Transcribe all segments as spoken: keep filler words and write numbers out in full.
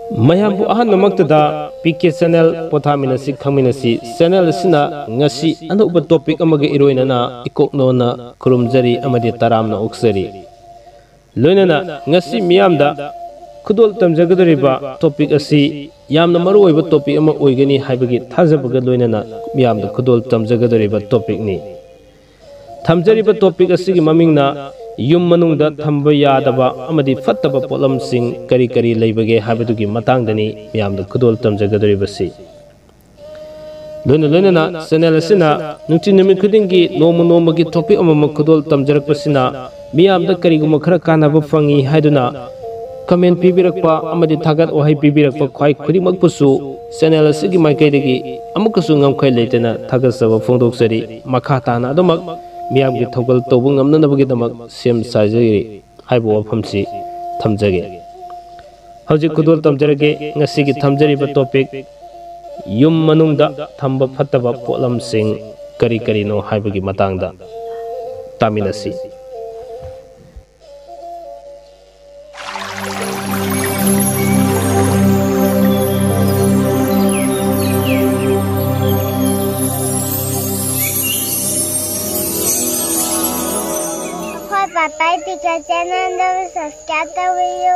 Mayambu ahan namaktada P K channel Pothaminasi Khangminasi channel sina ngasi anuba topic amaga iroinana ikoknona kurumjari amadi taramna uksari loinana ngasi miyamda khudol tamjagadoriba topic asi yamna maru oiba topic ama oigani haibagi thajabaga loinana miyamda khudol tamjagadoriba topic ni thamjariba topic asigi mamingna yum manungda thamba yadaba amadi fattaba potlamsing kari kari leibage habadugi matangdani miyamda khudol tamjagadoribasi loina loinana channel asina nungti nimi khudingi nomu nomagi topic amama khudol tamjarakpasina miyamda kariguma khara kanaba fangi haiduna comment pibirakpa amadi thagat ohai pibirakpa khwai khudimagpusu channel asigi maikaidagi amukasu ngamkhai leitena thagasaba phongdoksari makha tana adumak miyam ki thogal tobu ngamna nabagi damak sem sajari haibo wafamsi thamjage hauji khudol tamjarage ngasi ki thamjari ba topic yum manungda thamba fataba potlamsing kari kari no haibagi matangda taminasi Papa Pika channel and subscribe the video.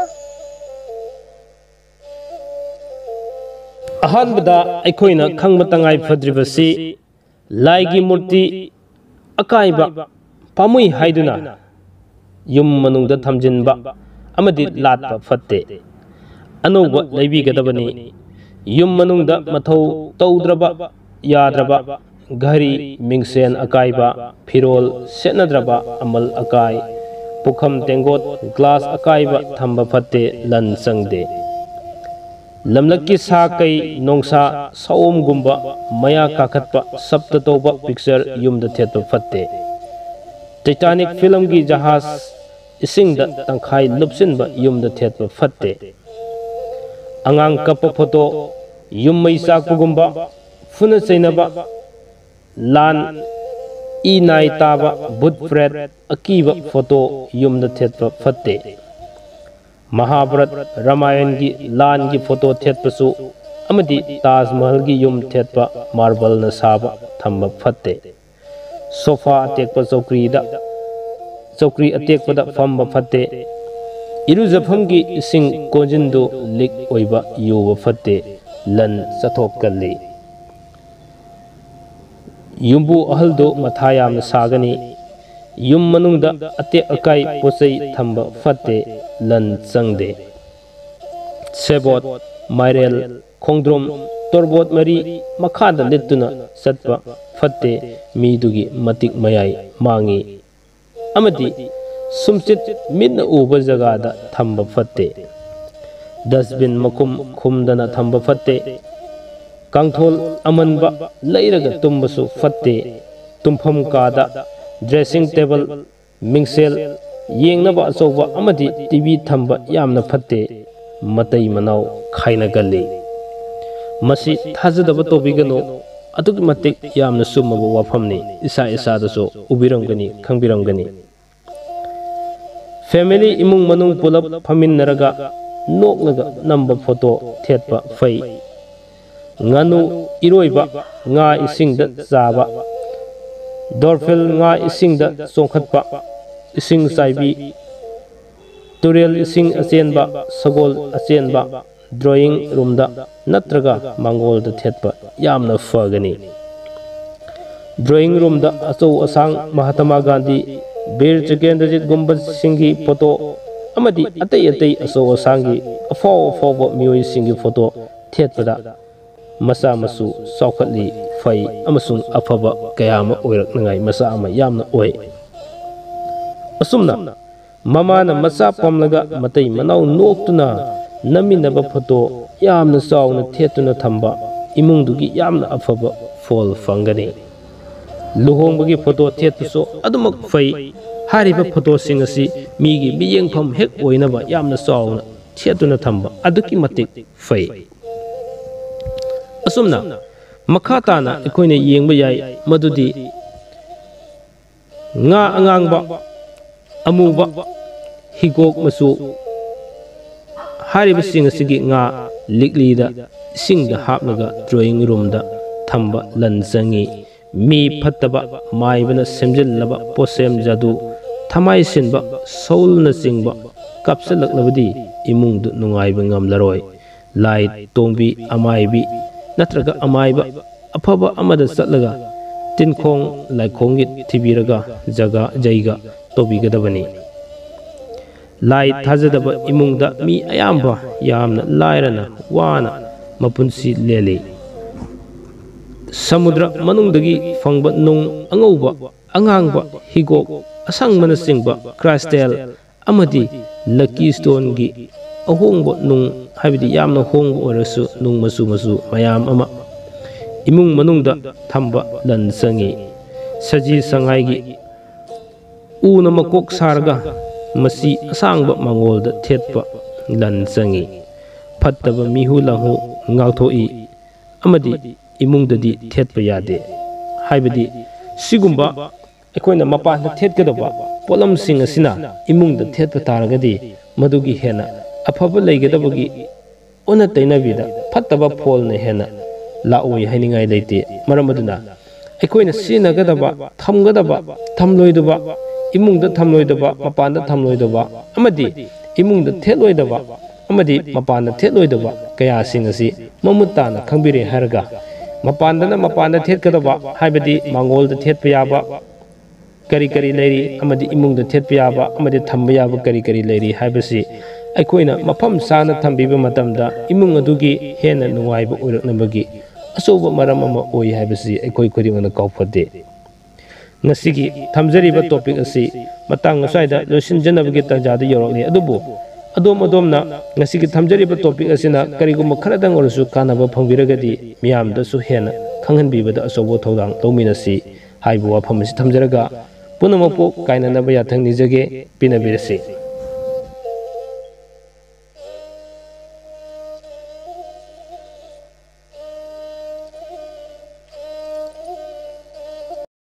Ahanbada aikoina khangba tangai phadribasi laigi murti akaiba pamui haiduna yum manungda thamjinba amadi latba fatte anoba leibigadabani yum manungda mathau taudraba yadraba Gari mingsen akaiba firol setnadraba amal akai pukham tengot glass akaiba thamba fatte lan sangde lamlaki sa kai nongsa saom gumba maya kakhatpa sabta toba picture yumda thetpa fatte Titanic film gi jahaz isingda tangkhai lupsinba yumda thetpa fatte angang kappa photo yum mai sakpu gumba funa chainaba lan i nai taba bud fred akiba photo yumda thetpa fatte Mahabharat Ramayan gi lan gi photo thetpasu amadi Taj Mahal gi yum thetpa marble na saba thamba fatte sofa atekpa chokri da chokri atekpa da famba fatte irujafam gi ising konjindu lik oiba yuwa fatte lan chathok kalli Yumbu ahaldo mathayam sagani yum manungda ate akai posai thamba fatte lan changde sebot mairel khongdrom torbot mari makhada lituna satpa fatte midugi matik mayai mangi amadi sumchit minna uba jagada thamba fatte dustbin makum khumdana thamba fatte Kangthol amanba leiraga tumbasu fatte tumpham kada dressing table mingsel yengnaba asoba amadi T V thamba yamna fatte matai manau khaina galli masi thajadaba tobigano aduk matik yamna sumaba wafamni isa isa daso ubiramgani khangbiramgani family imung manung pulap phaminnaraga noknaga namba photo thetpa fai nganu iroiba nga isingda chaba dorfel nga isingda songkhatpa ising saibi turel ising achenba sagol achenba drawing room da natraga mangol da thetpa yamna fagani drawing room da achou asang Mahatma Gandhi Bir Chakendajit Gumbad Singhi photo amadi atai atai achou asangi afo afo mioi singi photo thetpada masa masu saukhatli fai amasung afaba kayama oiraknangai masa ama yamna oi asumna mamana masa pamlaga matai manau noktuna naminaba photo yamna sauna thetuna thamba imungdugi yamna afaba fol fangani luhongbagi photo thetuso adumak fai hariba photo singasi migi miyengpham hek oinaba yamna sauna thetuna thamba aduki matik fai asumna makhatana ikoine yengba yai madudi nga angangba amuba higok masu hari bising asigi nga लिकलीदा इसिंगदा हापलगा drawing रूमदा थंबा लन चंगी मी फत्तबा माइबना सेमजिल्लबा पोसेम जादू थमाई सिनबा सौलना चिंगबा कापसलकलबदी इमुंगदु नुंगाइबा ngamlaroi lai tongbi amaibi natraga amaiba afaba amada chatlaga tinkhong laikhongi thibiraga jaga jaiga tobigadabani lai thajadaba imungda mi ayamba yamna lairana wana mapunsi leli samudra manungdagi fangba nung angauba angangba higok asangmana singba crystal amadi lucky stone gi ahongba nung habidi yamna hongba orasu nung masu masu mayam ama imung manungda thamba lan sangi saji sangai gi una makok sarga masi asangba mangolda thetpa lan sangi fattaba mihu lahu ngauthoi amadi imungdadi thetpa yade habidi sigumba ekoina mapana thetgadaba potlamsing asina imungda thetpa taragadi madugi hena afaba leigadabagi ona tainabida fattaba pholna hena laoi hainingai leite maramaduna ekoina sinagadaba thamgadaba thamloidaba imungda thamloidaba mapanda thamloidaba amadi imungda thetloidaba amadi mapanda thetloidaba kaya singasi mamutana khangbire haraga mapandana mapanda thetgadaba haibadi mangolda thetpa yaba kari kari leiri amadi imungda thetpa yaba amadi thamba yaba kari kari leiri haibasi aikoina mafam sana thambiba matamda imung adugi hena nuwaiba oiraknabagi asoba maram ama oi haibasi aikoi khudimana kaufade ngasigi thamjariba topic asi matang saida losin janabagi tanjada yorokni adubu adom adomna ngasigi thamjariba topic asina kariguma kharadang orsu kanaba phangiragadi miyamda su hena khanghanbibada asobo thodang tawminasi haibu wafam asi thamjaraga punamapo kainanaba yathang nijage pinabirasi